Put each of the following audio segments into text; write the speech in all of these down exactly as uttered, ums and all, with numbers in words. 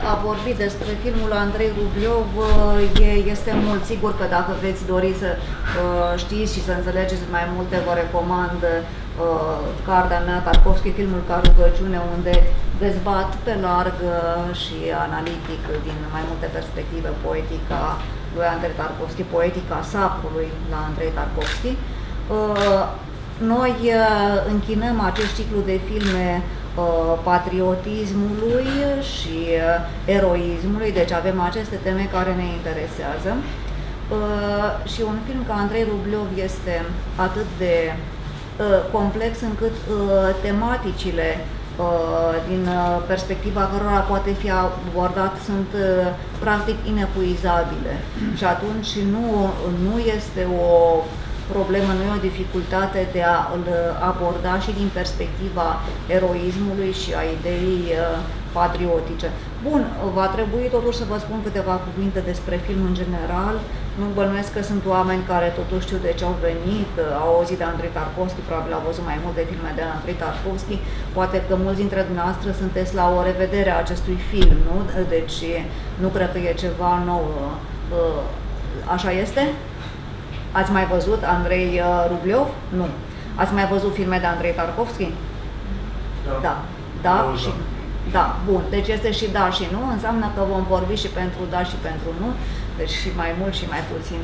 a vorbit despre filmul Andrei Rubliov, este mult. Sigur că dacă veți dori să știți și să înțelegeți mai multe, vă recomand cartea mea, Tarkovski, filmul ca rugăciune, unde dezbat pe larg și analitic din mai multe perspective poetica lui Andrei Tarkovski, poetica sacrului la Andrei Tarkovski. Noi închinăm acest ciclu de filme patriotismului și eroismului, deci avem aceste teme care ne interesează. Și un film ca Andrei Rubliov este atât de complex încât tematicile din perspectiva cărora poate fi abordat sunt practic inepuizabile. Și atunci nu, nu este o problemă, nu e o dificultate de a îl aborda și din perspectiva eroismului și a ideii patriotice. Bun, va trebui totuși să vă spun câteva cuvinte despre film în general. Nu bănuiesc că sunt oameni care totuși știu de ce au venit, au auzit de Andrei Tarkovski, probabil au văzut mai multe filme de Andrei Tarkovski. Poate că mulți dintre dumneavoastră sunteți la o revedere a acestui film, nu? Deci nu cred că e ceva nou. Așa este? Ați mai văzut Andrei Rubliov? Nu. Ați mai văzut filme de Andrei Tarkovski? Da. Da. Da? Și... Da. Bun. Deci este și da și nu. Înseamnă că vom vorbi și pentru da și pentru nu. Deci și mai mult și mai puțin.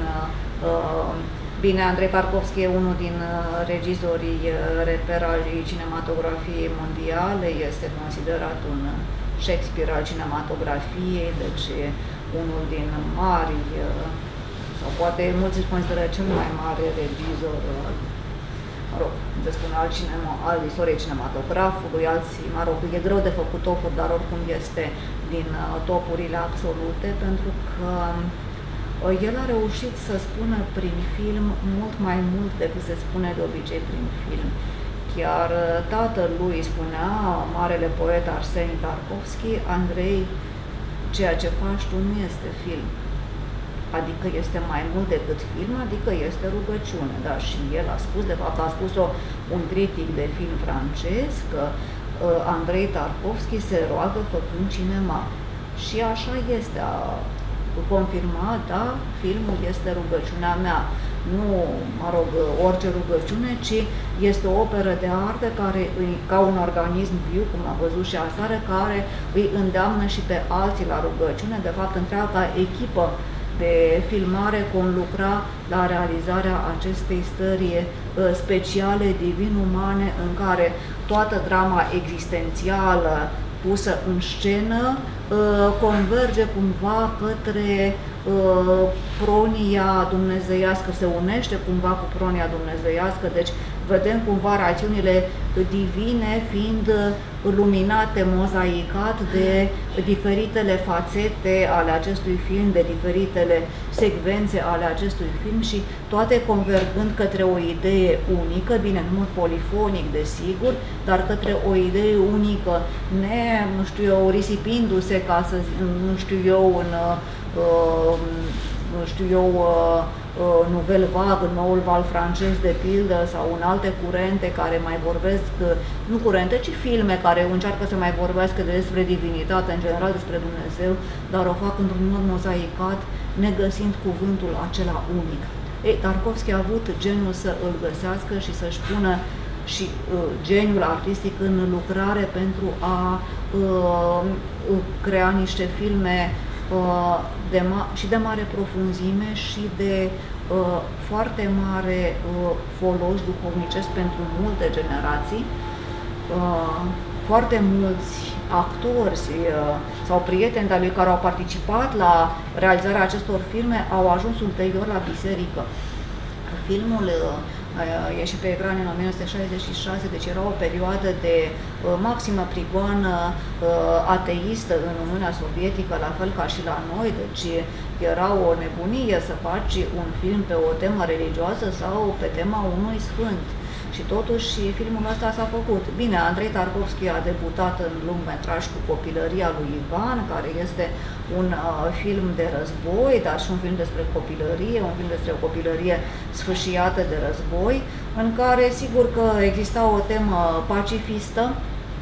Bine, Andrei Tarkovski e unul din regizorii reper al cinematografiei mondiale. Este considerat un Shakespeare al cinematografiei, deci unul din mari, sau poate mulți își consideră cel mai mare regizor, mă rog, de spune, al, cinema, al istoriei cinematografului, alții, mă rog, e greu de făcut topuri, dar oricum este din topurile absolute, pentru că el a reușit să spună prin film mult mai mult decât se spune de obicei prin film. Chiar tatăl lui spunea, marele poet Arseni Tarkovski: Andrei, ceea ce faci tu nu este film. Adică este mai mult decât film, adică este rugăciune. Da, și el a spus, de fapt a spus-o un critic de film francez, că uh, Andrei Tarkovski se roagă făcând cinema. Și așa este, a confirmat, da, filmul este rugăciunea mea. Nu, mă rog, orice rugăciune, ci este o operă de artă care, ca un organism viu, cum am văzut și aseară, care îi îndeamnă și pe alții la rugăciune. De fapt, întreaga echipă de filmare conlucra la realizarea acestei stări speciale, divin-umane, în care toată drama existențială pusă în scenă converge cumva către pronia dumnezeiască, se unește cumva cu pronia dumnezeiască, deci vedem cumva rațiunile divine fiind luminate, mozaicat de diferitele fațete ale acestui film, de diferitele secvențe ale acestui film și toate convergând către o idee unică, bine, în mod polifonic, desigur, dar către o idee unică, ne, nu știu eu, risipindu-se, ca să, nu știu eu, în, uh, nu știu eu, uh, Nouvelle Vague, noul val francez de pildă, sau în alte curente care mai vorbesc, nu curente, ci filme care încearcă să mai vorbească despre divinitate, în general despre Dumnezeu, dar o fac într-un mod mozaicat, negăsind cuvântul acela unic. Ei, Tarkovski a avut geniul să îl găsească și să-și pună și uh, geniul artistic în lucrare pentru a uh, crea niște filme uh, de și de mare profunzime și de uh, foarte mare uh, folos duhovnicesc pentru multe generații. Uh, foarte mulți actori uh, sau prieteni de-a lui care au participat la realizarea acestor filme au ajuns ulterior la biserică. Filmul uh, ieși pe ecran în o mie nouă sute șaizeci și șase, deci era o perioadă de uh, maximă prigoană uh, ateistă în Uniunea Sovietică, la fel ca și la noi, deci era o nebunie să faci un film pe o temă religioasă sau pe tema unui sfânt. Și totuși filmul ăsta s-a făcut. Bine, Andrei Tarkovski a debutat în lungmetraj cu Copilăria lui Ivan, care este un uh, film de război, dar și un film despre copilărie, un film despre o copilărie sfâșiată de război, în care sigur că exista o temă pacifistă,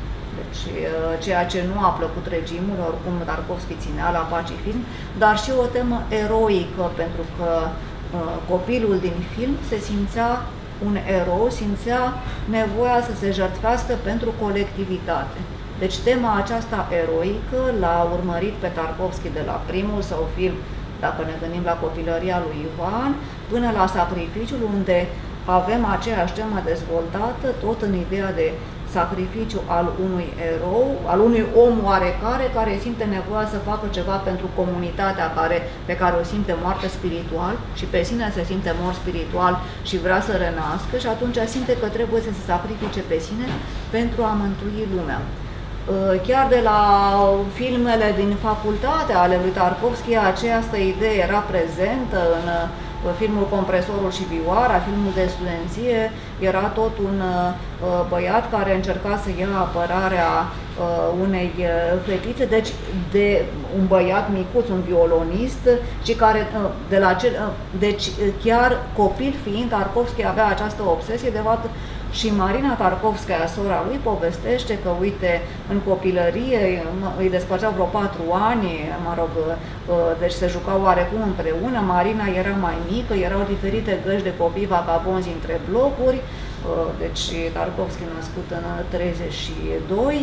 deci ceea ce nu a plăcut regimului, oricum Tarkovski ținea la Pacifilm, dar și o temă eroică, pentru că copilul din film se simțea un erou, simțea nevoia să se jertfească pentru colectivitate. Deci tema aceasta eroică l-a urmărit pe Tarkovski de la primul său film, dacă ne gândim la copilăria lui Ivan, până la Sacrificiul, unde avem aceeași temă dezvoltată, tot în ideea de sacrificiu al unui erou, al unui om oarecare care simte nevoia să facă ceva pentru comunitatea care, pe care o simte moarte spiritual și pe sine se simte mort spiritual și vrea să renască și atunci simte că trebuie să se sacrifice pe sine pentru a mântui lumea. Chiar de la filmele din facultate ale lui Tarkovski, această idee era prezentă în filmul Compresorul și Vioara, filmul de studenție, era tot un băiat care încerca să ia apărarea unei fetițe, deci de un băiat micuț, un violonist, și care, de la cel, deci chiar copil fiind, Tarkovski avea această obsesie, de fapt. Și Marina Tarkovskaya, sora lui, povestește că, uite, în copilărie îi despărțeau vreo patru ani, mă rog, deci se jucau oarecum împreună, Marina era mai mică, erau diferite găși de copii vagabonzi între blocuri, deci Tarkovski născut în treizeci și doi,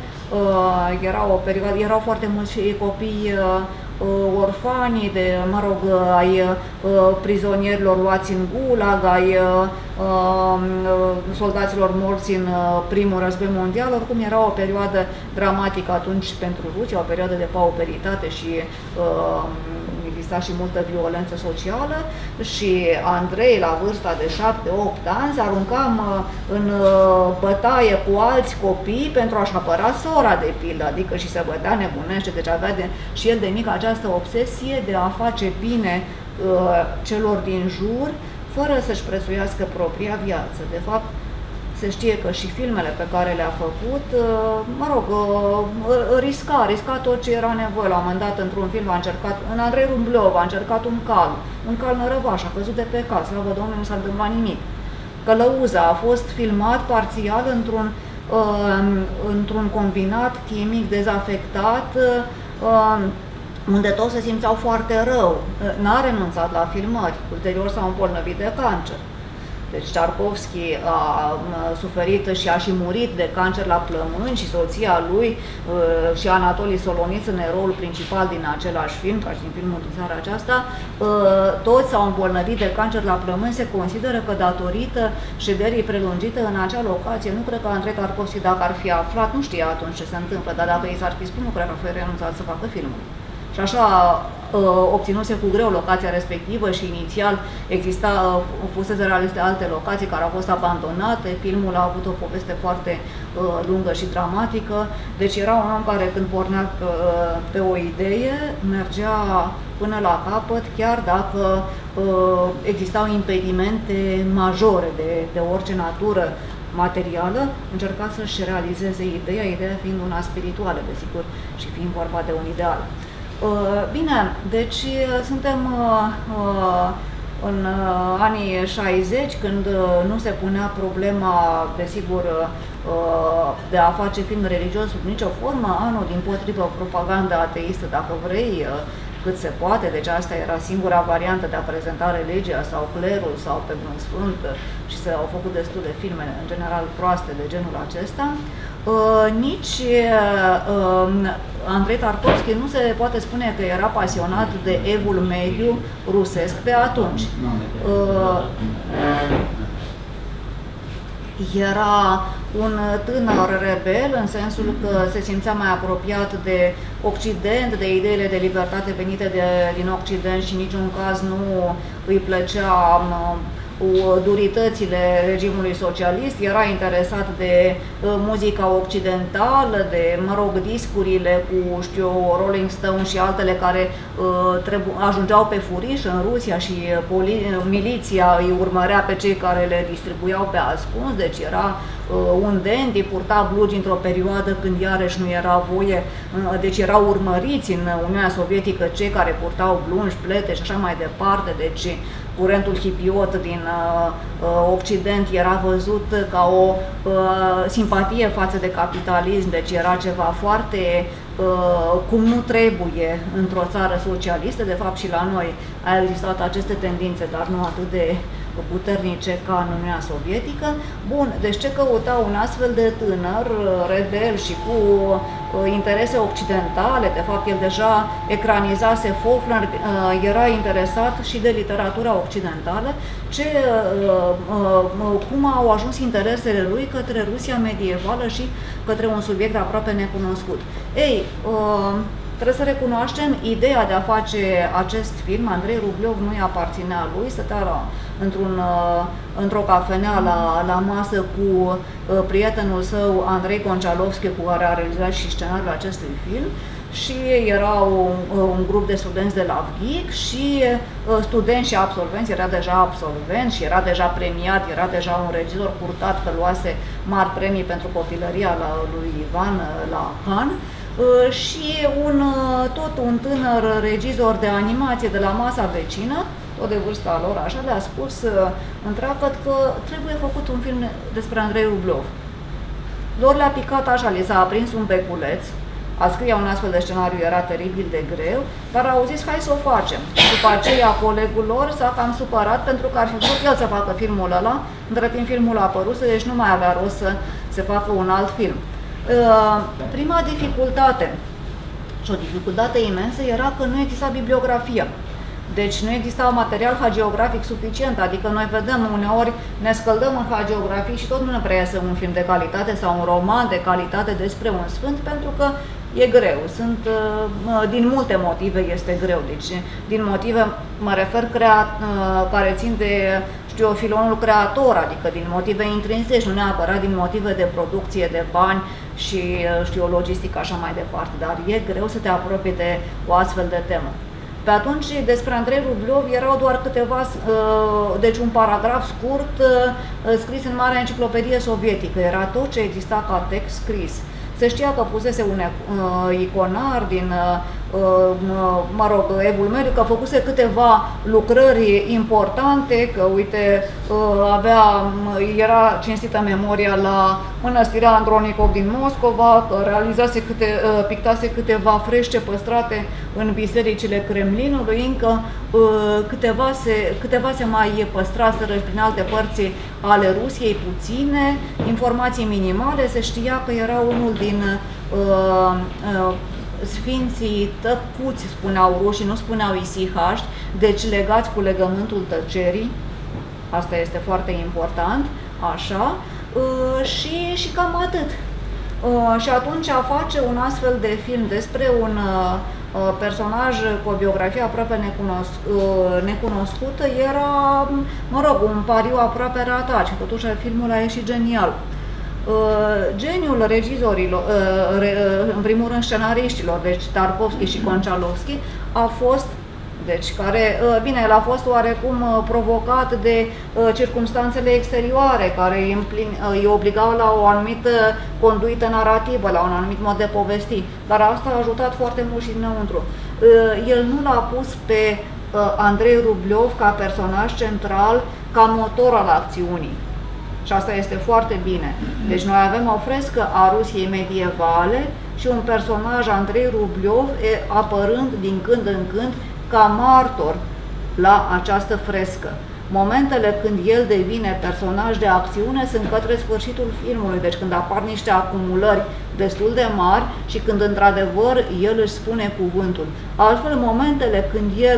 era o perioadă, erau foarte mulți copii orfani, de, mă rog, ai prizonierilor luați în gulag, ai soldaților morți în primul război mondial. Oricum era o perioadă dramatică atunci pentru Rusia, o perioadă de pauperitate și exista și multă violență socială și Andrei, la vârsta de șapte opt ani, se arunca în bătaie cu alți copii pentru a-și apăra sora, de pildă, adică și se bătea nebunește, deci avea de, și el de mic această obsesie de a face bine uh, celor din jur, fără să-și prețuiască propria viață. De fapt, se știe că și filmele pe care le-a făcut, mă rog, risca, risca tot ce era nevoie. La un moment dat, într-un film, a încercat, în Andrei Rublev, a încercat un cal, un cal nărăvaș, a căzut de pe cal, slavă Domnului, nu s-a întâmplat nimic. Călăuza a fost filmat parțial într-un într-un combinat chimic dezafectat, unde toți se simțeau foarte rău. N-a renunțat la filmări, ulterior s-a îmbolnăvit de cancer. Deci Tarkovski a suferit și a și murit de cancer la plămâni și soția lui și Anatolii Soloniț, în rolul principal din același film, ca și din filmul din seara aceasta, toți s-au îmbolnăvit de cancer la plămâni. Se consideră că datorită șederii prelungite în acea locație, nu cred că Andrei Tarkovski, dacă ar fi aflat, nu știa atunci ce se întâmplă, dar dacă i s-ar fi spus, nu cred că ar fi renunțat să facă filmul. Și așa obținuse cu greu locația respectivă și inițial exista, fusese realiste alte locații care au fost abandonate. Filmul a avut o poveste foarte uh, lungă și dramatică, deci era un om care când pornea uh, pe o idee, mergea până la capăt, chiar dacă uh, existau impedimente majore de, de orice natură materială, încerca să-și realizeze ideea, ideea fiind una spirituală, desigur, și fiind vorba de un ideal. Bine, deci suntem în anii șaizeci, când nu se punea problema, desigur, de a face film religios sub nicio formă, anul dimpotrivă propaganda ateistă, dacă vrei, cât se poate, deci asta era singura variantă de a prezenta religia sau clerul sau pe un sfânt și s-au făcut destul de filme, în general proaste de genul acesta. Uh, nici uh, Andrei Tarkovski nu se poate spune că era pasionat de evul mediu rusesc pe atunci. Uh, era un tânăr rebel, în sensul că se simțea mai apropiat de Occident, de ideile de libertate venite de, din Occident și în niciun caz nu îi plăcea um, duritățile regimului socialist, era interesat de uh, muzica occidentală, de, mă rog, discurile cu, știu, Rolling Stone și altele care uh, trebu ajungeau pe furiș în Rusia și miliția îi urmărea pe cei care le distribuiau pe ascuns, deci era un dandy, purta blugi într-o perioadă când iarăși nu era voie, deci erau urmăriți în Uniunea Sovietică cei care purtau blugi, plete și așa mai departe, deci curentul hipiot din uh, Occident era văzut ca o uh, simpatie față de capitalism, deci era ceva foarte uh, cum nu trebuie într-o țară socialistă. De fapt și la noi a existat aceste tendințe, dar nu atât de puternice ca în Uniunea Sovietică. Bun, deci ce căuta un astfel de tânăr, rebel și cu uh, interese occidentale? De fapt, el deja ecranizase Faulkner, uh, era interesat și de literatura occidentală, ce, uh, uh, cum au ajuns interesele lui către Rusia medievală și către un subiect aproape necunoscut. Ei, uh, trebuie să recunoaștem, ideea de a face acest film, Andrei Rubliov nu-i aparținea lui, stătea într-un, într-o cafenea la, la masă cu prietenul său, Andrei Konchalovsky, cu care a realizat și scenariul acestui film, și era un, un grup de studenți de la V G I C și studenți și absolvenți, era deja absolvent și era deja premiat, era deja un regizor purtat că luase mari premii pentru copilăria la, lui Ivan la Cannes. Și un, tot un tânăr regizor de animație de la masa vecină, tot de vârsta lor, așa, le-a spus întreagăt că trebuie făcut un film despre Andrei Rubliov. Lor le-a picat așa, li s-a aprins un beculeț, a scrie un astfel de scenariu era teribil de greu, dar au zis hai să o facem. După aceea colegul lor s-a cam supărat pentru că ar fi vrut el să facă filmul ăla, între timp filmul a apărut, deci nu mai avea rost să se facă un alt film. Prima dificultate și o dificultate imensă era că nu exista bibliografia. Deci nu exista material hagiografic suficient, adică noi vedem uneori, ne scăldăm în hagiografii și tot nu ne prea iese un film de calitate sau un roman de calitate despre un sfânt, pentru că e greu. Sunt, din multe motive este greu. Deci, din motive, mă refer, crea, care țin de, știu, filonul creator, adică din motive intrinseci, nu neapărat din motive de producție, de bani și, știu, logistică, așa mai departe. Dar e greu să te apropii de o astfel de temă. Pe atunci, despre Andrei Rubliov erau doar câteva, deci un paragraf scurt scris în Marea Enciclopedie Sovietică. Era tot ce exista ca text scris. Se știa că fusese un iconar din, mă rog, Evul Mediu, că făcuse câteva lucrări importante, că, uite, avea, era cinstită memoria la Mănăstirea Andronikov din Moscova, că realizase câte, pictase câteva frește păstrate în bisericile Kremlinului, încă câteva se, câteva se mai păstraseră prin alte părți ale Rusiei, puține, informații minimale, se știa că era unul din uh, uh, Sfinții tăcuți, spuneau rușii, nu spuneau isihaști, deci legați cu legământul tăcerii, asta este foarte important, așa, uh, și, și cam atât. Uh, și atunci a face un astfel de film despre un uh, personaj cu o biografie aproape necunosc, uh, necunoscută era, mă rog, un pariu aproape ratat și totuși filmul a ieșit genial. Uh, geniul regizorilor, uh, re, uh, în primul rând scenariștilor, deci Tarkovski și Konchalovsky, a fost, deci care, uh, bine, el a fost oarecum uh, provocat de uh, circumstanțele exterioare care îi, implin, uh, îi obligau la o anumită conduită narrativă, la un anumit mod de povesti, dar asta a ajutat foarte mult și dinăuntru. Uh, el nu l-a pus pe uh, Andrei Rubliov ca personaj central, ca motor al acțiunii. Și asta este foarte bine. Deci noi avem o frescă a Rusiei medievale și un personaj, Andrei Rubliov, apărând din când în când ca martor la această frescă. Momentele când el devine personaj de acțiune sunt către sfârșitul filmului, deci când apar niște acumulări destul de mari și când într-adevăr el își spune cuvântul. Altfel, momentele când el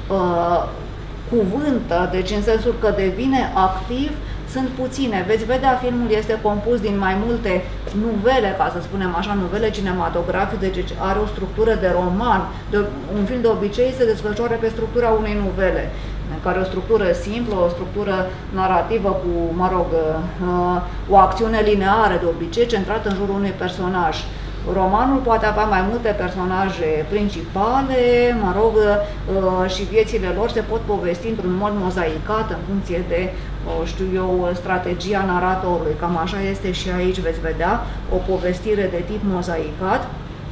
uh, cuvântă, deci în sensul că devine activ, sunt puține. Veți vedea, filmul este compus din mai multe nuvele, ca să spunem așa, nuvele cinematografice, deci are o structură de roman. De, un film de obicei se desfășoară pe structura unei nuvele, care o structură simplă, o structură narrativă cu, mă rog, o acțiune lineară de obicei, centrată în jurul unui personaj. Romanul poate avea mai multe personaje principale, mă rog, și viețile lor se pot povesti într-un mod mozaicat în funcție de, știu eu, strategia naratorului. Cam așa este și aici, veți vedea, o povestire de tip mozaicat,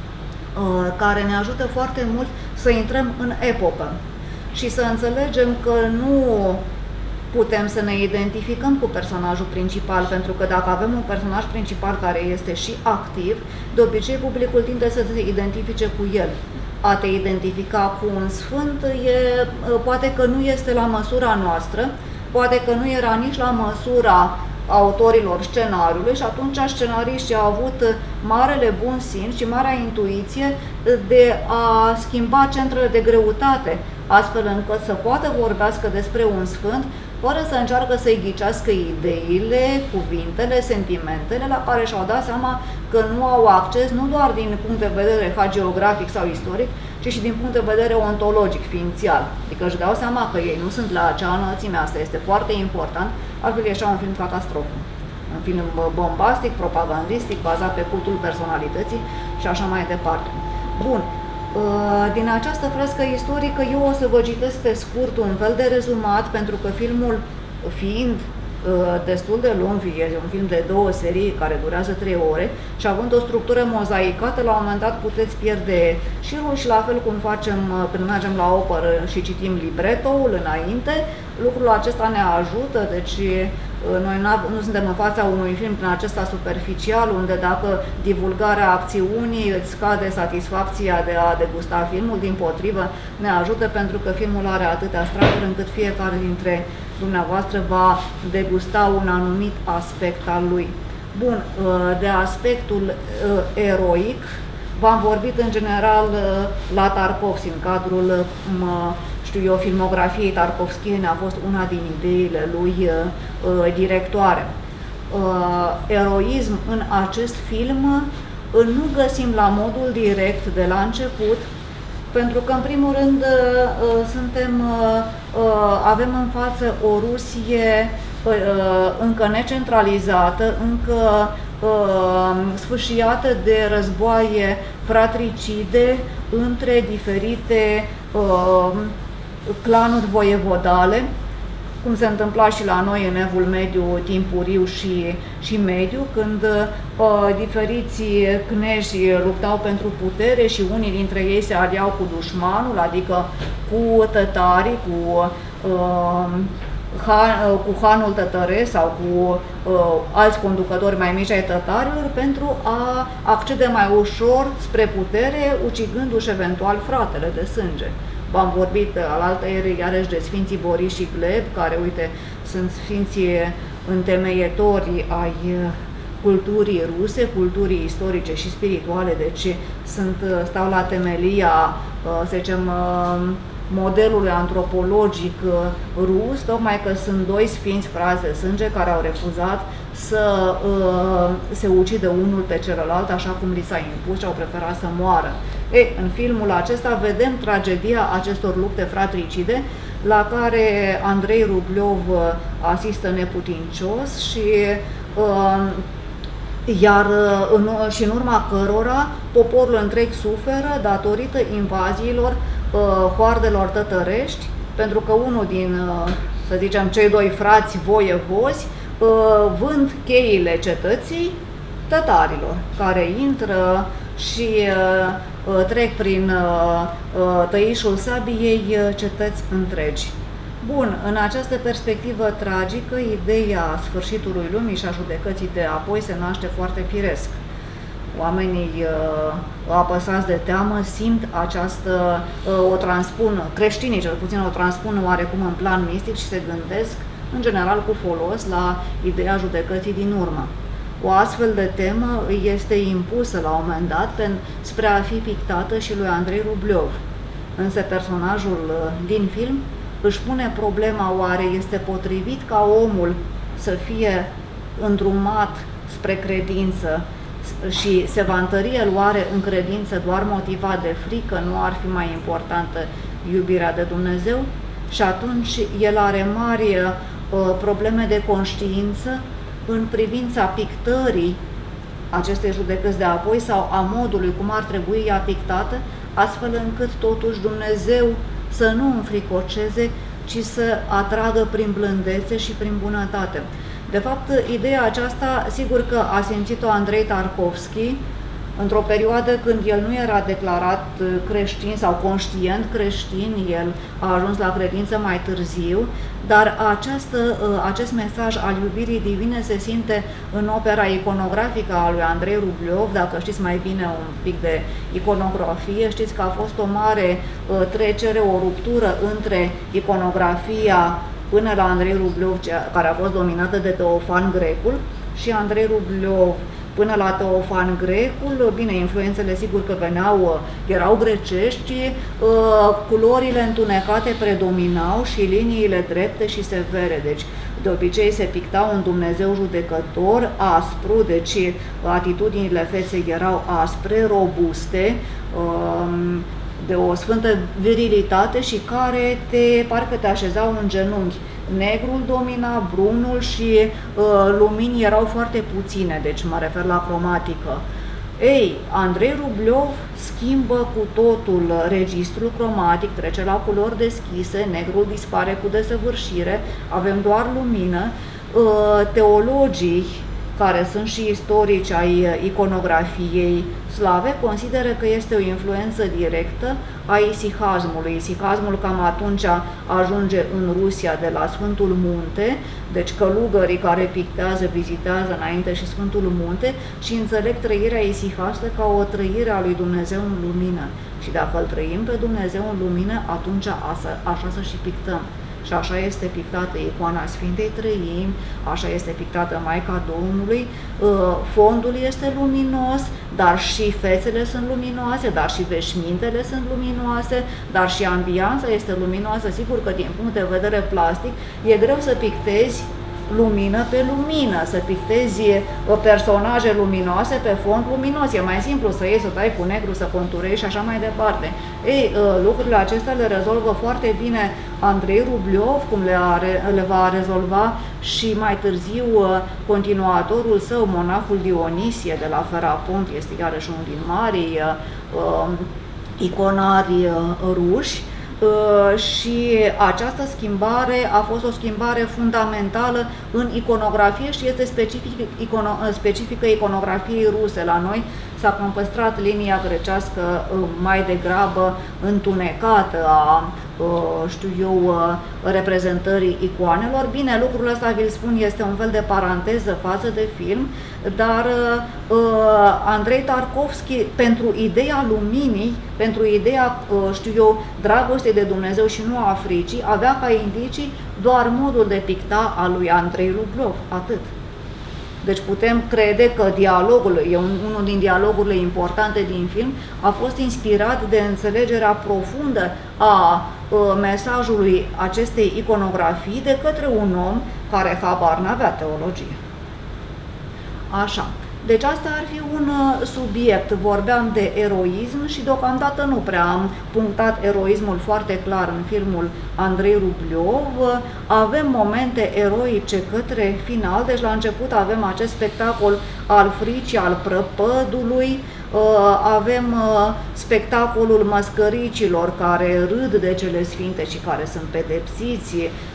care ne ajută foarte mult să intrăm în epocă și să înțelegem că nu putem să ne identificăm cu personajul principal, pentru că dacă avem un personaj principal care este și activ, de obicei publicul tinde să se identifice cu el. A te identifica cu un sfânt e, poate că nu este la măsura noastră, poate că nu era nici la măsura autorilor scenariului și atunci scenariștii au avut marele bun simț și marea intuiție de a schimba centrele de greutate, astfel încât să poată vorbească despre un sfânt fără să încearcă să-i ghicească ideile, cuvintele, sentimentele la care și-au dat seama că nu au acces, nu doar din punct de vedere hagiografic sau istoric, ci și din punct de vedere ontologic, ființial. Adică își dau seama că ei nu sunt la acea înălțime, asta este foarte important, altfel ieșea un film catastrofă. Un film bombastic, propagandistic, bazat pe cultul personalității și așa mai departe. Bun. Din această frescă istorică eu o să vă citesc pe scurt un fel de rezumat, pentru că filmul fiind destul de lung, e un film de două serii care durează trei ore și având o structură mozaicată, la un moment dat puteți pierde șirul și la fel cum facem când mergem la operă și citim libretoul înainte, lucrul acesta ne ajută, deci noi nu suntem în fața unui film prin acesta superficial, unde dacă divulgarea acțiunii îți scade satisfacția de a degusta filmul, dimpotrivă ne ajută pentru că filmul are atâtea straturi încât fiecare dintre dumneavoastră va degusta un anumit aspect al lui. Bun, de aspectul eroic v-am vorbit în general la Tarkovski, în cadrul știu eu, filmografiei Tarkovski a fost una din ideile lui uh, directoare. Uh, eroism în acest film uh, nu găsim la modul direct de la început, pentru că, în primul rând, uh, suntem, uh, uh, avem în față o Rusie uh, încă necentralizată, încă uh, sfâșiată de războaie fratricide între diferite uh, clanuri voievodale, cum se întâmpla și la noi în Evul Mediu timpuriu și, și mediu, când uh, diferiți cneji luptau pentru putere și unii dintre ei se aliau cu dușmanul, adică cu tătarii, cu, uh, han, uh, cu hanul tătăresc sau cu uh, alți conducători mai mici ai tătarilor pentru a accede mai ușor spre putere, ucigându-și eventual fratele de sânge. V-am vorbit alaltăieri iarăși de Sfinții Boris și Gleb, care, uite, sunt sfinții întemeietori ai culturii ruse, culturii istorice și spirituale, deci sunt, stau la temelia, să zicem, modelului antropologic rus, tocmai că sunt doi sfinți frați de sânge care au refuzat să uh, se ucidă unul pe celălalt, așa cum li s-a impus și au preferat să moară. E, în filmul acesta vedem tragedia acestor lupte fratricide, la care Andrei Rublev asistă neputincios și uh, iar în, și în urma cărora poporul întreg suferă datorită invaziilor uh, hoardelor tătărești, pentru că unul din, uh, să zicem, cei doi frați voievozi uh, vând cheile cetății tătarilor, care intră și uh, trec prin uh, tăișul sabiei uh, cetăți întregi. Bun, în această perspectivă tragică, ideea sfârșitului lumii și a judecății de apoi se naște foarte firesc. Oamenii uh, apăsați de teamă simt această, uh, o transpun, creștinii cel puțin o transpun oarecum în plan mistic și se gândesc, în general cu folos, la ideea judecății din urmă. O astfel de temă îi este impusă la un moment dat spre a fi pictată și lui Andrei Rublev. Însă personajul din film își pune problema, oare este potrivit ca omul să fie îndrumat spre credință și se va întări el oare în credință doar motivat de frică, nu ar fi mai importantă iubirea de Dumnezeu? Și atunci el are mari uh, probleme de conștiință în privința pictării acestei judecăți de apoi sau a modului cum ar trebui ea pictată, astfel încât totuși Dumnezeu să nu înfricoceze, ci să atragă prin blândețe și prin bunătate. De fapt, ideea aceasta, sigur că a simțit-o Andrei Tarkovski într-o perioadă când el nu era declarat creștin sau conștient creștin, el a ajuns la credință mai târziu, dar această, acest mesaj al iubirii divine se simte în opera iconografică a lui Andrei Rublev. Dacă știți mai bine un pic de iconografie, știți că a fost o mare trecere, o ruptură între iconografia până la Andrei Rublev, care a fost dominată de Teofan Grecul, și Andrei Rublev până la Teofan Grecul. Bine, influențele sigur că veneau, erau grecești, culorile întunecate predominau și liniile drepte și severe, deci de obicei se picta un Dumnezeu judecător, aspru, deci atitudinile feței erau aspre, robuste, de o sfântă virilitate și care te, parcă te așezau în genunchi. Negrul domina, brunul și uh, luminii erau foarte puține, deci mă refer la cromatică. Ei, Andrei Rublev schimbă cu totul registrul cromatic, trece la culori deschise, negrul dispare cu desăvârșire, avem doar lumină. Uh, teologii care sunt și istorici ai iconografiei slave, consideră că este o influență directă a isihazmului. Isihazmul cam atunci ajunge în Rusia de la Sfântul Munte, deci călugării care pictează, vizitează înainte și Sfântul Munte și înțeleg trăirea isihastă ca o trăire a lui Dumnezeu în lumină. Și dacă îl trăim pe Dumnezeu în lumină, atunci așa să și pictăm. Și așa este pictată icoana Sfintei Trăimi, așa este pictată Maica Domnului, fondul este luminos, dar și fețele sunt luminoase, dar și veșmintele sunt luminoase, dar și ambianța este luminoasă. Sigur că din punct de vedere plastic e greu să pictezi lumină pe lumină, să pictezi personaje luminoase pe fond luminos. E mai simplu să iei, să dai cu negru, să conturezi și așa mai departe. Ei, lucrurile acestea le rezolvă foarte bine Andrei Rublev, cum le, are, le va rezolva și mai târziu continuatorul său, monahul Dionisie de la Ferapont, este iarăși unul din marii uh, iconari uh, ruși. Uh, și această schimbare a fost o schimbare fundamentală în iconografie și este specific, icono, specifică iconografiei ruse. La noi s-a păstrat linia grecească uh, mai degrabă întunecată a, uh, știu eu, uh, reprezentării icoanelor. Bine, lucrul ăsta, vi-l spun, este un fel de paranteză față de film, dar uh, Andrei Tarkovski, pentru ideea luminii, pentru ideea, uh, știu eu, dragostei de Dumnezeu și nu a fricii, avea ca indicii doar modul de picta al lui Andrei Rublev, atât. Deci putem crede că dialogul, e un, unul din dialogurile importante din film, a fost inspirat de înțelegerea profundă a uh, mesajului acestei iconografii de către un om care habar n-avea teologie. Așa. Deci asta ar fi un subiect. Vorbeam de eroism și deocamdată nu prea am punctat eroismul foarte clar în filmul Andrei Rublev. Avem momente eroice către final, deci la început avem acest spectacol al fricii, al prăpădului, avem spectacolul măscăricilor care râd de cele sfinte și care sunt pedepsiți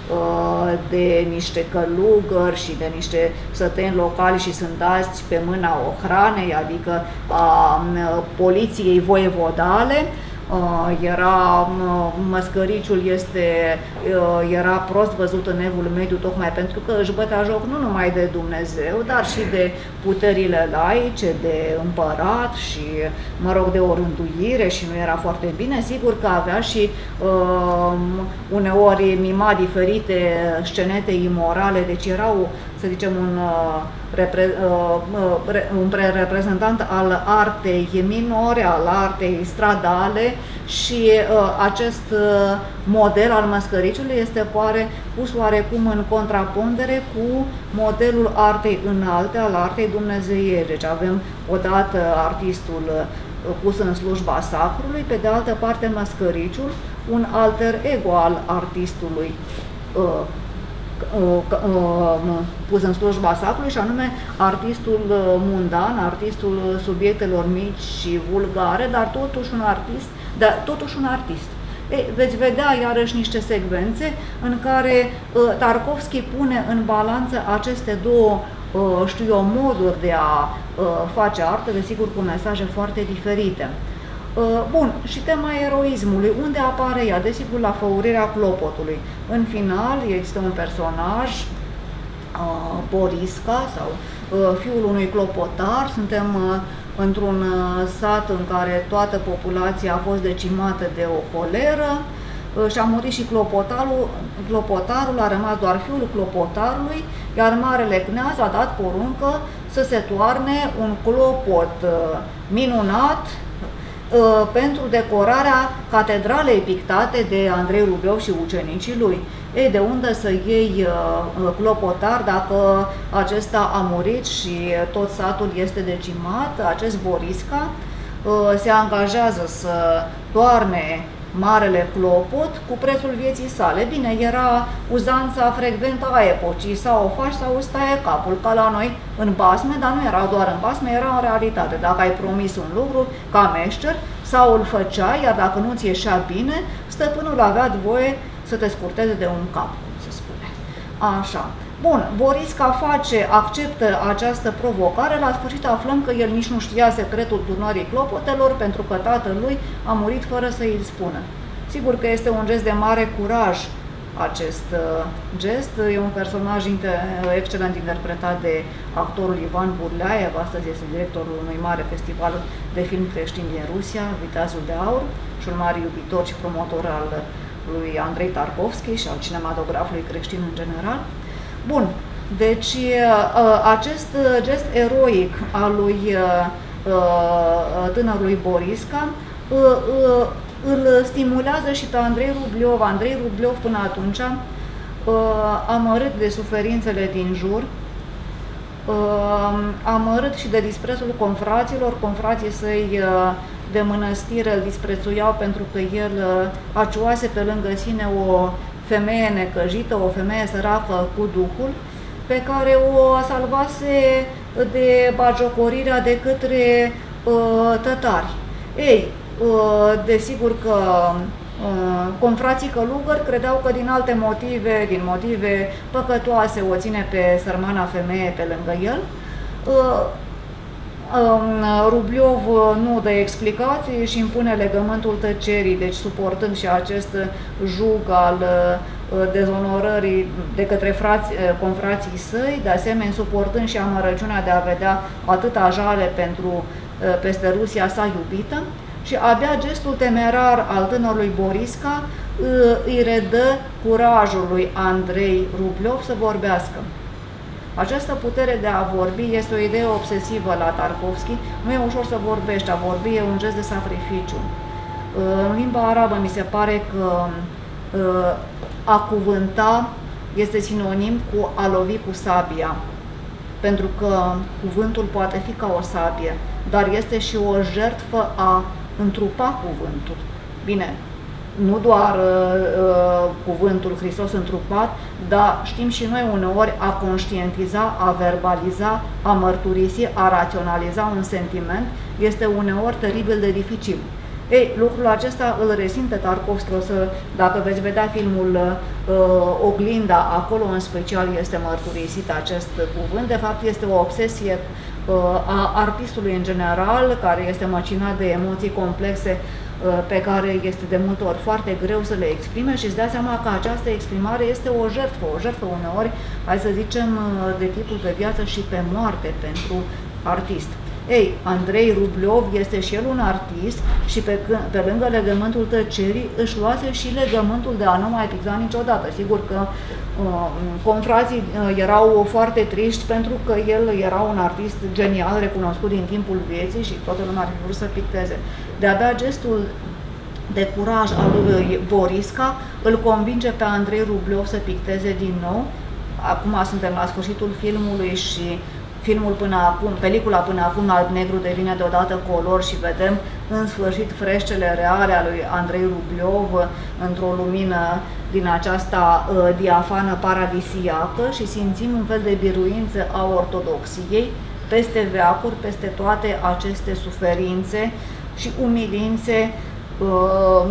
de niște călugări și de niște săteni locali și sunt dați pe mâna ochranei, adică a poliției voievodale. Era, măscăriciul este, era prost văzut în Evul Mediu tocmai pentru că își bătea joc nu numai de Dumnezeu, dar și de puterile laice, de împărat și, mă rog, de o rânduire și nu era foarte bine. Sigur că avea și uh, uneori mima diferite scenete imorale, deci erau, să zicem, un, repre, un reprezentant al artei minore, al artei stradale și acest model al măscăriciului este poare, pus oarecum în contrapondere cu modelul artei înalte, al artei dumnezeiești. Deci avem odată artistul pus în slujba sacrului, pe de altă parte măscăriciul, un alter ego al artistului pus în slujba sacului, și anume artistul mundan, artistul subiectelor mici și vulgare, dar totuși un artist, dar totuși un artist. Ei, veți vedea iarăși niște secvențe în care uh, Tarkovski pune în balanță aceste două, uh, știu eu, moduri de a uh, face artă, desigur cu mesaje foarte diferite. Uh, bun, și tema eroismului, unde apare ea? Desigur la Făurirea clopotului. În final este un personaj, uh, Borisca, sau uh, fiul unui clopotar. Suntem uh, într-un uh, sat în care toată populația a fost decimată de o holeră uh, și a murit și clopotarul, clopotarul, a rămas doar fiul clopotarului, iar marele cneaz a dat poruncă să se toarne un clopot uh, minunat pentru decorarea catedralei pictate de Andrei Rublev și ucenicii lui. Ei, de unde să iei uh, clopotar dacă acesta a murit și tot satul este decimat? Acest Borisca uh, se angajează să toarne marele clopot cu prețul vieții sale. Bine, era uzanța frecventă a epocii, sau o faci sau îți taie capul, ca la noi în basme, dar nu era doar în basme, era în realitate. Dacă ai promis un lucru ca meșter, sau îl făceai, iar dacă nu ți ieșea bine, stăpânul avea voie să te scurteze de un cap, cum se spune. Așa. Bun, Borisca face, acceptă această provocare, la sfârșit aflăm că el nici nu știa secretul turnării clopotelor, pentru că tatălui a murit fără să îi spună. Sigur că este un gest de mare curaj acest uh, gest. E un personaj inter excelent interpretat de actorul Ivan Burleaev, astăzi este directorul unui mare festival de film creștin din Rusia, Viteazul de Aur, și un mare iubitor și promotor al lui Andrei Tarkovski și al cinematografului creștin în general. Bun, deci acest gest eroic al lui tânărului Borisca îl stimulează și pe Andrei Rublev. Andrei Rublev până atunci, amărât de suferințele din jur, amărât și de disprețul confraților, confrații săi de mănăstire îl disprețuiau pentru că el acioase pe lângă sine o femeie necăjită, o femeie săracă cu duhul, pe care o salvase de bagiocorirea de către uh, tătari. Ei, uh, desigur că uh, confrații călugări credeau că din alte motive, din motive păcătoase, o ține pe sărmana femeie pe lângă el. Uh, Rublev nu dă explicații și impune legământul tăcerii, deci suportând și acest jug al dezonorării de către frați, confrații săi, de asemenea suportând și amărăciunea de a vedea atâta jale pentru, peste Rusia sa iubită, și abia gestul temerar al tânărului Borisca îi redă curajul lui Andrei Rublev să vorbească. Această putere de a vorbi este o idee obsesivă la Tarkovski. Nu e ușor să vorbești, a vorbi e un gest de sacrificiu. În limba arabă mi se pare că a cuvânta este sinonim cu a lovi cu sabia, pentru că cuvântul poate fi ca o sabie, dar este și o jertfă a întrupa cuvântul. Bine, nu doar uh, cuvântul Hristos întrupat, dar știm și noi uneori a conștientiza, a verbaliza, a mărturisi, a raționaliza un sentiment este uneori teribil de dificil. Ei, lucrul acesta îl resimte Tarkovski. O să, dacă veți vedea filmul uh, Oglinda, acolo în special este mărturisit acest cuvânt. De fapt, este o obsesie uh, a artistului în general, care este măcinat de emoții complexe pe care este de multe ori foarte greu să le exprime, și îți dea seama că această exprimare este o jertfă, o jertfă uneori, hai să zicem, de tipul pe viață și pe moarte pentru artist. Ei, Andrei Rublev este și el un artist și pe, pe lângă legământul tăcerii își luase și legământul de a nu mai picta niciodată. Sigur că uh, confrații uh, erau foarte triști pentru că el era un artist genial, recunoscut din timpul vieții și toată lumea ar fi vrut să picteze. De-abia gestul de curaj al lui Borisca îl convinge pe Andrei Rublev să picteze din nou. Acum suntem la sfârșitul filmului și filmul până acum, pelicula până acum alb-negru devine deodată color și vedem în sfârșit freșcele reale a lui Andrei Rubliov într-o lumină din aceasta uh, diafană paradisiacă și simțim un fel de biruință a ortodoxiei peste veacuri, peste toate aceste suferințe și umilințe uh,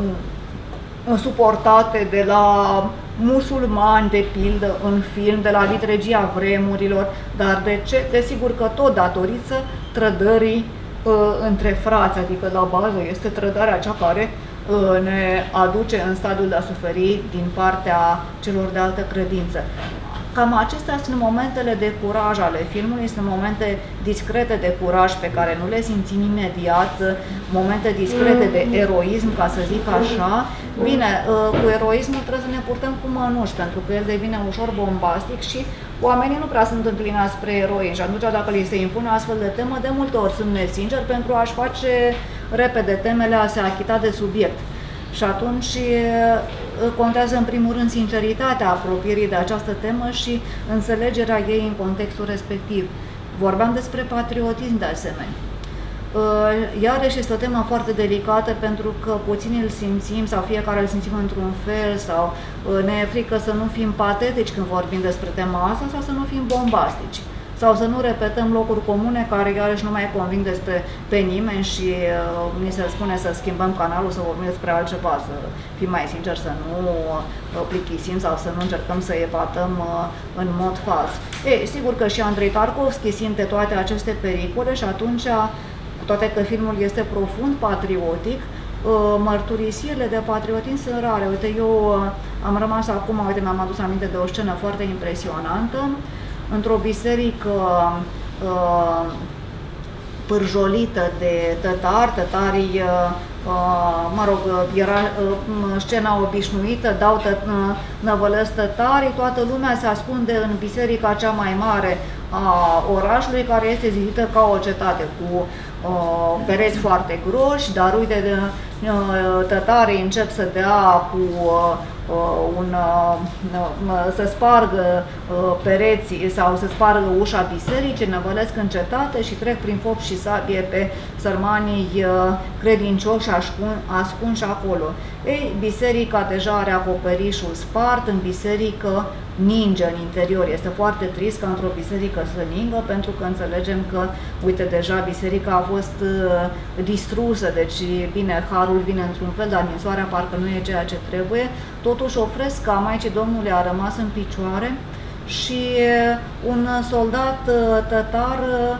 suportate de la musulmani, de pildă, în film, de la vitregia vremurilor, dar de ce? Desigur că tot datorită trădării uh, între frați, adică la bază este trădarea cea care uh, ne aduce în stadiul de a suferi din partea celor de altă credință. Cam acestea sunt momentele de curaj ale filmului, sunt momente discrete de curaj pe care nu le simțim imediat, momente discrete de eroism, ca să zic așa. Bine, cu eroismul trebuie să ne purtăm cu mănuși, pentru că el devine ușor bombastic și oamenii nu prea sunt înclinați spre eroi și atunci dacă li se impune astfel de temă, de multe ori sunt nesinceri pentru a-și face repede temele a se achita de subiect. Și atunci contează în primul rând sinceritatea apropierii de această temă și înțelegerea ei în contextul respectiv. Vorbeam despre patriotism de asemenea. Iarăși este o temă foarte delicată pentru că puțini îl simțim sau fiecare îl simțim într-un fel sau ne e frică să nu fim patetici când vorbim despre tema asta sau să nu fim bombastici. Sau să nu repetăm locuri comune care iarăși nu mai conving despre pe nimeni și uh, ni se spune să schimbăm canalul, să vorbim despre altceva, să fim mai sinceri, să nu uh, plichisim sau să nu încercăm să epatăm uh, în mod fals. Ei, sigur că și Andrei Tarkovski simte toate aceste pericole și atunci, cu toate că filmul este profund patriotic, uh, mărturisirile de patriotism sunt rare. Uite, eu uh, am rămas acum, uite, mi-am adus aminte de o scenă foarte impresionantă. Într-o biserică uh, pârjolită de tătari, tătarii, uh, mă rog, era uh, scena obișnuită, dau tă, uh, năvălesc tătarii, toată lumea se ascunde în biserica cea mai mare a orașului, care este zidită ca o cetate, cu uh, pereți foarte groși, dar uite, de, uh, tătarii încep să dea cu uh, un, să spargă pereții sau să spargă ușa bisericii, năvălesc în cetate și trec prin foc și sabie pe sărmanii credincioși ascunși acolo. Ei, biserica deja are acoperișul spart, în biserică ninge în interior. Este foarte trist ca într-o biserică să ningă, pentru că înțelegem că, uite, deja biserica a fost distrusă, deci, bine, harul vine într-un fel, dar ninsoarea parcă nu e ceea ce trebuie. Totuși, o frescă a Maicii Domnului a rămas în picioare și un soldat tătar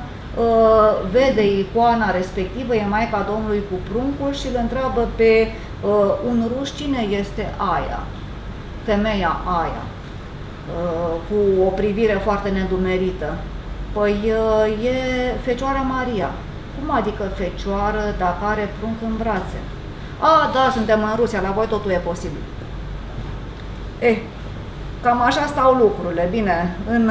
vede icoana respectivă, e Maica Domnului cu pruncul și îl întreabă pe un rus cine este aia, femeia aia, cu o privire foarte nedumerită. Păi e Fecioara Maria. Cum adică Fecioară dacă are prunc în brațe? A, da, suntem în Rusia, la voi totul e posibil. Eh, cam așa stau lucrurile. Bine, în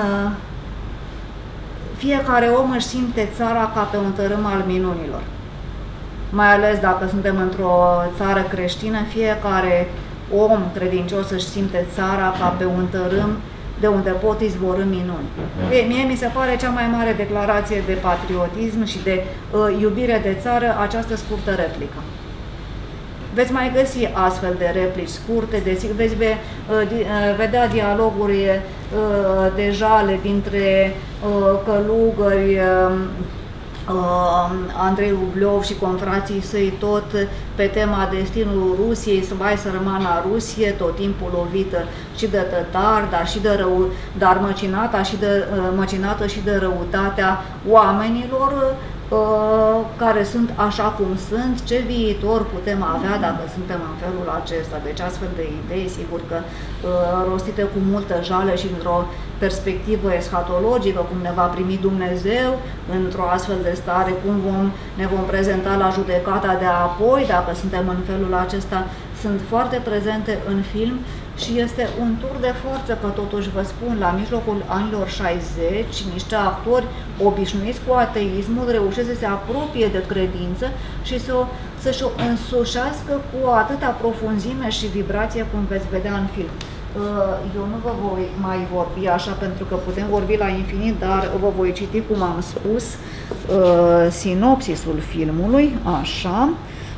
fiecare om își simte țara ca pe un tărâm al minunilor. Mai ales dacă suntem într-o țară creștină, fiecare om credincios își simte țara ca pe un tărâm de unde pot izvorî minuni. Ei, mie mi se pare cea mai mare declarație de patriotism și de uh, iubire de țară această scurtă replică. Veți mai găsi astfel de replici scurte, desigur, veți ve, uh, di, uh, vedea dialoguri uh, de jale dintre uh, călugări, uh, uh, Andrei Rubliov și confrații săi, tot pe tema destinului Rusiei, să mai să rămână la Rusie, tot timpul lovită și de tătar, dar și de rău, dar măcinată și de, uh, măcinată și de răutatea oamenilor care sunt așa cum sunt, ce viitor putem avea dacă suntem în felul acesta. Deci astfel de idei, sigur că rostite cu multă jale și într-o perspectivă eschatologică, cum ne va primi Dumnezeu într-o astfel de stare, cum vom, ne vom prezenta la judecata de apoi, dacă suntem în felul acesta, sunt foarte prezente în film și este un tur de forță că totuși vă spun, la mijlocul anilor șaizeci, niște actori obișnuiți cu ateismul reușesc să se apropie de credință și să, să-și o însușească cu atâta profunzime și vibrație cum veți vedea în film. Eu nu vă voi mai vorbi așa pentru că putem vorbi la infinit, dar vă voi citi, cum am spus, sinopsisul filmului, așa.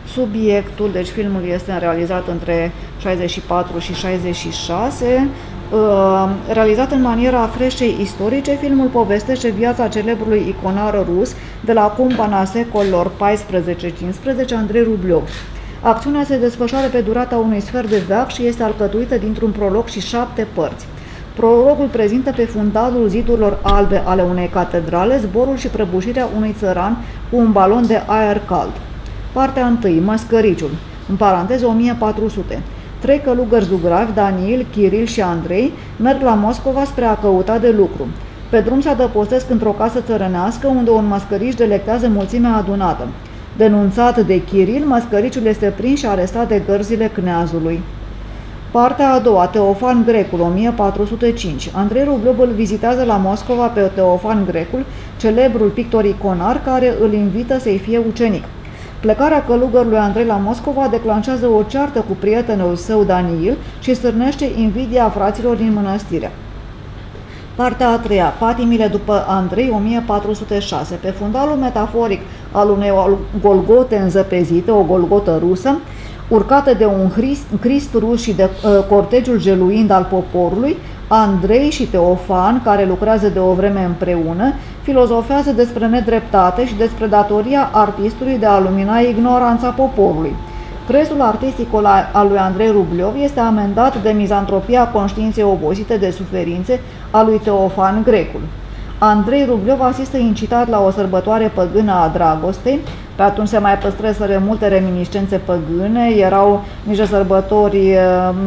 Subiectul, deci filmul este realizat între șaizeci și patru și șaizeci și șase. Realizat în maniera freșei istorice, filmul povestește viața celebrului iconar rus de la cumpăna secolelor paisprezece cincisprezece, Andrei Rubliov. Acțiunea se desfășoară pe durata unui sfert de veac și este alcătuită dintr-un prolog și șapte părți. Prologul prezintă pe fundalul zidurilor albe ale unei catedrale zborul și prăbușirea unui țăran cu un balon de aer cald. Partea întâi, Măscăriciul, în paranteză o mie patru sute. Trei călugări zugravi, Daniil, Kiril și Andrei, merg la Moscova spre a căuta de lucru. Pe drum se adăpostesc într-o casă țărănească unde un măscăriș delectează mulțimea adunată. Denunțat de Kiril, măscăriciul este prins și arestat de gărzile cneazului. Partea a doua, Teofan Grecul, o mie patru sute cinci. Andrei Rubliov îl vizitează la Moscova pe Teofan Grecul, celebrul pictor iconar care îl invită să-i fie ucenic. Plecarea călugărului Andrei la Moscova declanșează o ceartă cu prietenul său Daniil și stârnește invidia fraților din mănăstire. Partea a treia, Patimile după Andrei, o mie patru sute șase. Pe fundalul metaforic al unei golgote înzăpezite, o golgotă rusă, urcată de un Crist rus și de uh, cortegiul jeluind al poporului, Andrei și Teofan, care lucrează de o vreme împreună, filozofează despre nedreptate și despre datoria artistului de a lumina ignoranța poporului. Crezul artistic al lui Andrei Rubliov este amendat de mizantropia conștiinței obosite de suferințe a lui Teofan Grecul. Andrei Rubliov asistă incitat la o sărbătoare păgână a dragostei. Pe atunci se mai păstreseră multe reminiscențe păgâne, erau niște sărbători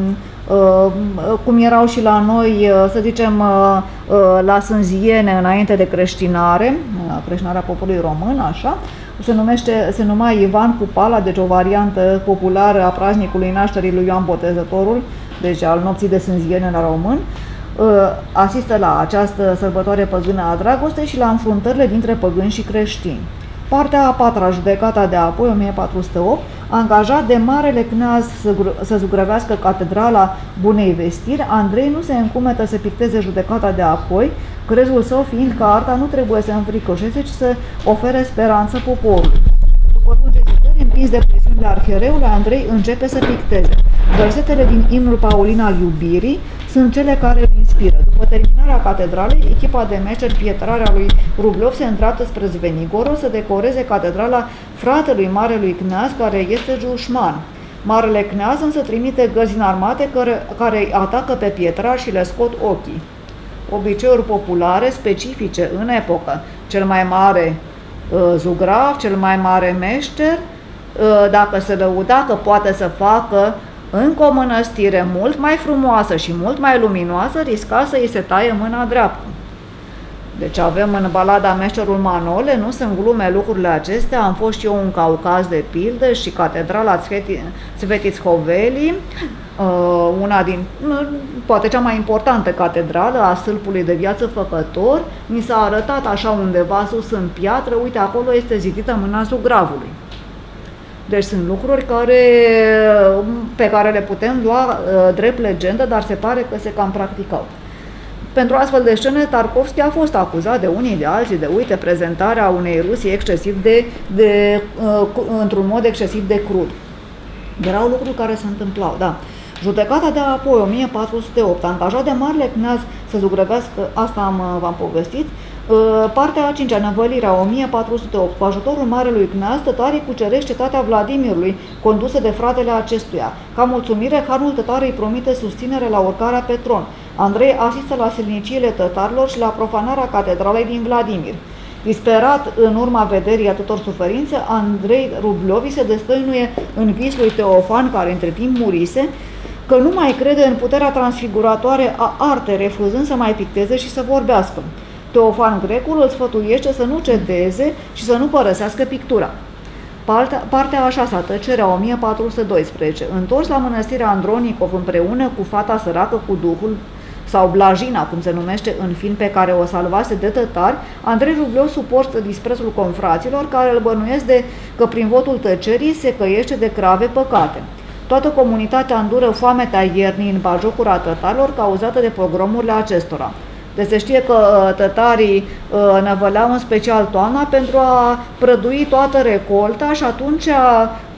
cum erau și la noi, să zicem, la Sânziene înainte de creștinare, creștinarea poporului român, așa. Se, numește, se numea Ivan Cupala, deci o variantă populară a praznicului nașterii lui Ioan Botezătorul, deci al nopții de Sânziene la român. Asistă la această sărbătoare păgână a dragostei și la înfruntările dintre păgâni și creștini. Partea a patra, judecata de apoi, o mie patru sute opt, angajat de marele cneaz să, să zugrăvească catedrala Bunei Vestiri, Andrei nu se încumetă să picteze judecata de apoi, crezul său fiind că arta nu trebuie să înfricoșeze, ci să ofere speranță poporului. După lungi ezitări, împins de presiunile arhiereului, Andrei începe să picteze. Versetele din imnul Paulin al iubirii sunt cele care îl inspiră. După terminarea catedralei, echipa de meșteri pietrare a lui Rubliov se îndreaptă spre Zvenigorod să decoreze catedrala fratelui marelui cneaz, care este dușman. Marele cneaz însă trimite gărzi înarmate care, care îi atacă pe pietrari și le scot ochii. Obiceiuri populare specifice în epocă. Cel mai mare uh, zugrav, cel mai mare meșter, uh, dacă se lăuda că poate să facă încă o mănăstire mult mai frumoasă și mult mai luminoasă, risca să îi se taie mâna dreaptă. Deci avem în balada Meșterul Manole, nu sunt glume lucrurile acestea, am fost și eu în Caucaz de pildă și catedrala Svetițhoveli, una din, poate cea mai importantă catedrală a stâlpului de viață făcător, mi s-a arătat așa undeva sus în piatră, uite acolo este zidită mâna zugravului. Deci sunt lucruri care, pe care le putem lua uh, drept legendă, dar se pare că se cam practicau. Pentru astfel de scene, Tarkovski a fost acuzat de unii de alții de, uite, prezentarea unei Rusii excesiv de, de uh, într-un mod excesiv de crud. Erau lucruri care se întâmplau, da. Judecata de apoi, o mie patru sute opt, angajat de marele cneaz să zugrăvească, asta am, v-am povestit. Partea a cincea, Năvălirea, o mie patru sute opt, cu ajutorul marelui cneaz, tătarii cuceresc cetatea Vladimirului, condusă de fratele acestuia. Ca mulțumire, hanul tătar îi promite susținere la urcarea pe tron. Andrei asistă la silniciile tătarilor și la profanarea catedralei din Vladimir. Disperat în urma vederii atâtor suferințe, Andrei Rubliovi se destăinuie în vis lui Teofan, care între timp murise, că nu mai crede în puterea transfiguratoare a artei, refuzând să mai picteze și să vorbească. Teofan Grecul îl sfătuiește să nu cedeze și să nu părăsească pictura. Partea, partea a șasea, Tăcerea, o mie patru sute doisprezece. Întors la mănăstirea Andronicov împreună cu fata săracă cu duhul, sau Blajina, cum se numește în film, pe care o salvase de tătari, Andrei Rubliov suportă disprețul confraților care îl bănuiesc de că prin votul tăcerii se căiește de grave păcate. Toată comunitatea îndură foametea iernii în bajocura tătarilor cauzată de pogromurile acestora. Deci se știe că tătarii năvăleau în special toamna pentru a prădui toată recolta și atunci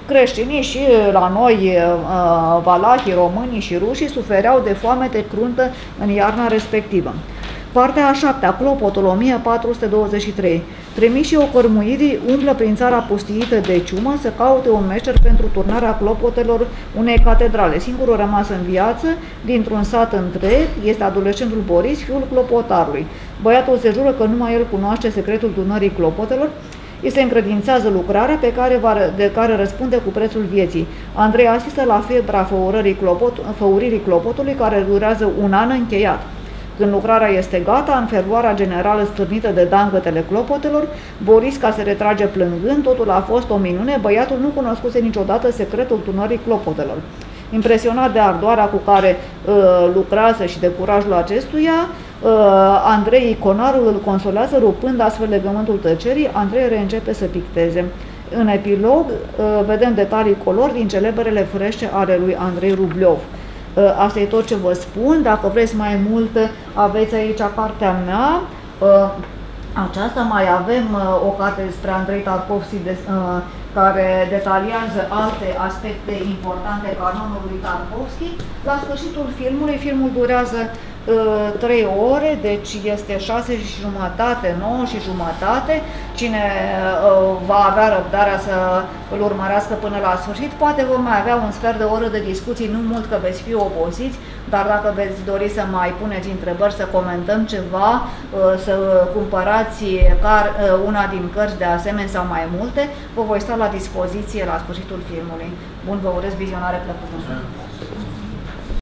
creștinii și la noi, valahii, românii și rușii, sufereau de foamete cruntă în iarna respectivă. Partea a șaptea, Clopotul, o mie patru sute douăzeci și trei. Trimișii ocărmuirii umblă prin țara pustiită de ciumă să caute un meșter pentru turnarea clopotelor unei catedrale. Singurul rămas în viață, dintr-un sat întreg, este adolescentul Boris, fiul clopotarului. Băiatul se jură că numai el cunoaște secretul turnării clopotelor. Îi se încredințează lucrarea pe care va, de care răspunde cu prețul vieții. Andrei asistă la febra făurării clopot, făuririi clopotului, care durează un an încheiat. Când lucrarea este gata, în fervoarea generală stârnită de dangătele clopotelor, Boris, ca se retrage plângând, totul a fost o minune, băiatul nu cunoscuse niciodată secretul turnării clopotelor. Impresionat de ardoarea cu care uh, lucrează și de curajul acestuia, uh, Andrei, iconarul, îl consolează, rupând astfel legământul tăcerii. Andrei reîncepe să picteze. În epilog uh, vedem detalii color din celebrele frește ale lui Andrei Rublev. Uh, asta e tot ce vă spun. Dacă vreți mai mult, aveți aici cartea mea. Uh, aceasta mai avem uh, o carte despre Andrei Tarkovski, de, uh, care detaliază alte aspecte importante canonului Tarkovski. La sfârșitul filmului, filmul durează trei ore, deci este șase și jumătate, nouă și jumătate. Cine uh, va avea răbdarea să îl urmărească până la sfârșit, poate vom mai avea un sfert de oră de discuții, nu mult că veți fi obosiți, dar dacă veți dori să mai puneți întrebări, să comentăm ceva, uh, să cumpărați car, uh, una din cărți de asemenea sau mai multe, vă voi sta la dispoziție la sfârșitul filmului. Bun, vă urez vizionare plăcută!